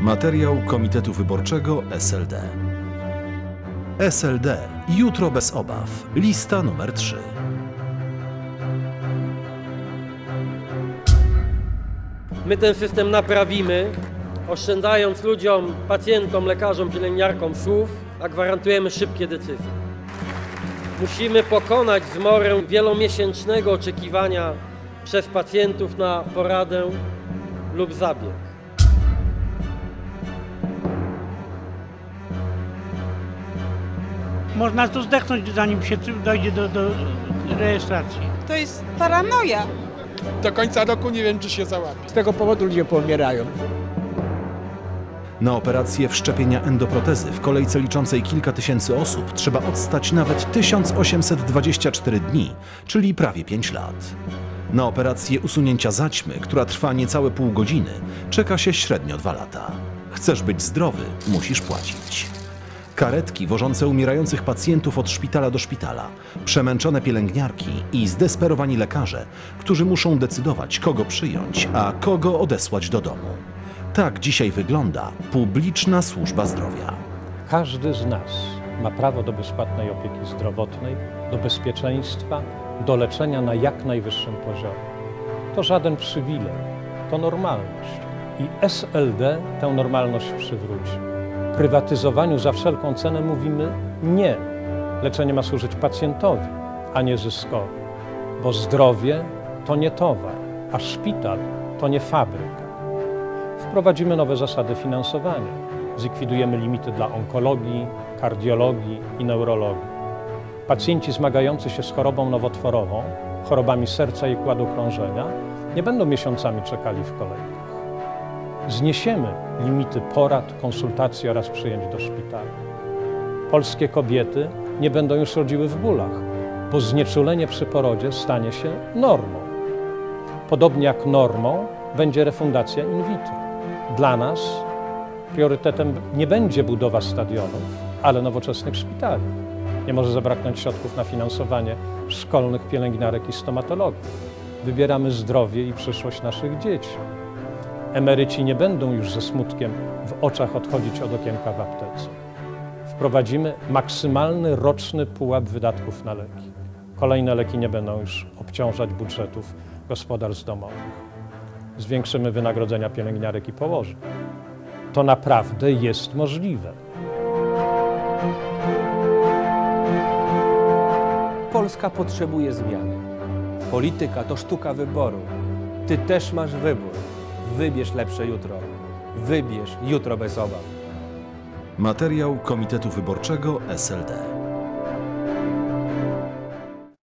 Materiał Komitetu Wyborczego SLD. SLD. Jutro bez obaw. Lista numer 3. My ten system naprawimy, oszczędzając ludziom, pacjentom, lekarzom, pielęgniarkom słów, a gwarantujemy szybkie decyzje. Musimy pokonać zmorę wielomiesięcznego oczekiwania przez pacjentów na poradę lub zabieg. Można tu zdechnąć, zanim się dojdzie do rejestracji. To jest paranoja. Do końca roku nie wiem, czy się załapie. Z tego powodu ludzie pomierają. Na operację wszczepienia endoprotezy w kolejce liczącej kilka tysięcy osób trzeba odstać nawet 1824 dni, czyli prawie 5 lat. Na operację usunięcia zaćmy, która trwa niecałe pół godziny, czeka się średnio 2 lata. Chcesz być zdrowy, musisz płacić. Karetki wożące umierających pacjentów od szpitala do szpitala, przemęczone pielęgniarki i zdesperowani lekarze, którzy muszą decydować, kogo przyjąć, a kogo odesłać do domu. Tak dzisiaj wygląda publiczna służba zdrowia. Każdy z nas ma prawo do bezpłatnej opieki zdrowotnej, do bezpieczeństwa, do leczenia na jak najwyższym poziomie. To żaden przywilej, to normalność. I SLD tę normalność przywróci. Prywatyzowaniu za wszelką cenę mówimy nie. Leczenie ma służyć pacjentowi, a nie zyskowi. Bo zdrowie to nie towar, a szpital to nie fabryka. Wprowadzimy nowe zasady finansowania. Zlikwidujemy limity dla onkologii, kardiologii i neurologii. Pacjenci zmagający się z chorobą nowotworową, chorobami serca i układu krążenia nie będą miesiącami czekali w kolejkach. Zniesiemy limity porad, konsultacji oraz przyjęć do szpitala. Polskie kobiety nie będą już rodziły w bólach, bo znieczulenie przy porodzie stanie się normą. Podobnie jak normą będzie refundacja in vitro. Dla nas priorytetem nie będzie budowa stadionów, ale nowoczesnych szpitali. Nie może zabraknąć środków na finansowanie szkolnych pielęgniarek i stomatologii. Wybieramy zdrowie i przyszłość naszych dzieci. Emeryci nie będą już ze smutkiem w oczach odchodzić od okienka w aptece. Wprowadzimy maksymalny roczny pułap wydatków na leki. Kolejne leki nie będą już obciążać budżetów gospodarstw domowych. Zwiększymy wynagrodzenia pielęgniarek i położnych. To naprawdę jest możliwe. Polska potrzebuje zmiany. Polityka to sztuka wyboru. Ty też masz wybór. Wybierz lepsze jutro. Wybierz jutro bez obaw. Materiał Komitetu Wyborczego SLD.